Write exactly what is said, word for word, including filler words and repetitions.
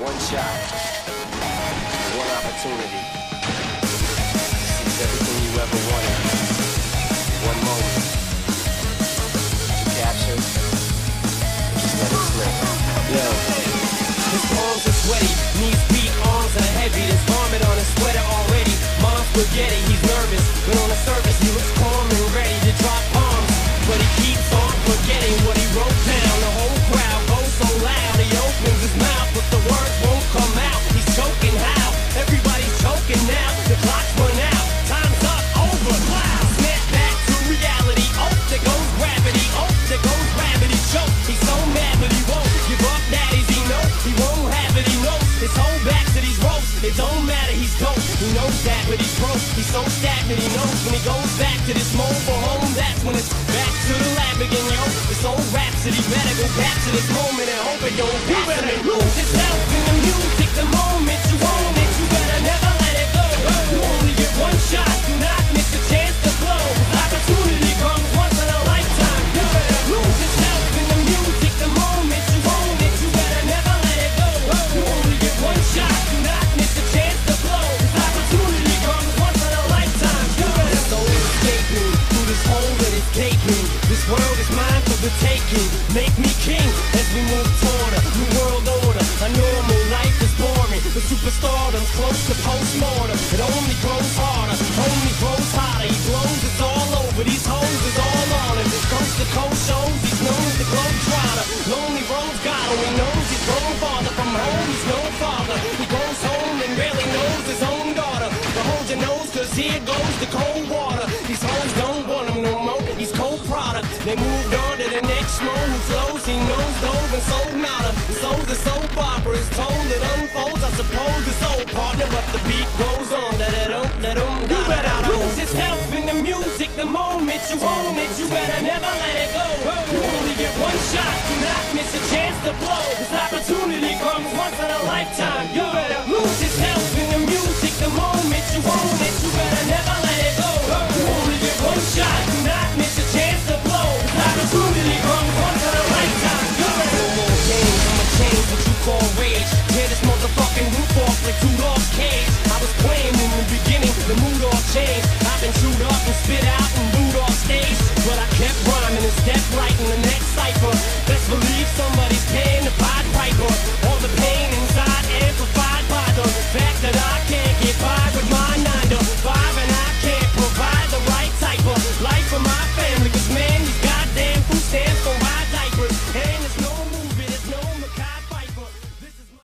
one shot, one opportunity to seize everything you ever wanted. One moment to capture, and just let it slip. Yo, his palms are sweaty, knees weak, arms are heavy. There's vomit on his sweater already. Mom's spaghetti, he's nervous, but on the surface he looks calm and ready to drop bombs. But he keeps on forgetting what he wrote down. The whole crowd goes so loud, he opens his mouth, but the words won't come out. He's choking how? Everybody's choking now. The clock's run out, time's up, over, wow. Snap back to reality, oh, there goes gravity, oh, there goes gravity, choke. He's so mad, but he won't give up, daddies, he knows. He won't have it, he knows. His whole back to these ropes, it don't matter, he's dope. He knows that, but he's broke. He's so stagnant, he knows when he goes back to this mobile home, that's when it's back to the lab again, yo. This old rhapsody better go capture this moment and hope it don't pass. You better lose yourself in the music the moment you own it. You better never let it go. You only get one shot, do not miss a chance to blow. Opportunity comes once in a lifetime. You better lose yourself in the music the moment you own it. You better never let it go. You only get one shot, do not miss a chance to blow. Opportunity comes once in a lifetime. You better soul escaping through this hole that is gaping. This world is mine for the taking. Make me king as we move toward a new world order. A normal life is boring. The superstardom's close to postmortem. It only grows harder, only grows hotter. He blows, it's all over. These hoes is all on him. Coast to coast shows, he's known as the globe trotter. Lonely roads got him. He knows he's grown farther from home. He's no father. He goes home and barely knows his own daughter. So hold your nose, cause here goes the cold water. These hoes don't want him no more. He's cold product. They moved on to the next mo who flows. He knows dove and sold nada. So the soap opera is told, it unfolds. I suppose it's old partner, but the beat goes on. Da da dum da dum. You better lose yourself in the music the moment you own it. You better never let it go. You only get one shot, do not miss a chance to blow. This opportunity comes once in a lifetime. You better lose yourself in the music the moment you own it. You better never let it go. You only get one shot, do not miss a chance to blow. This opportunity comes once in a lifetime. You better no more games, I'ma change what you call rage. Tear this motherfucking roof off like two lost cage. I was playing in the beginning, the mood all changed. I've been chewed up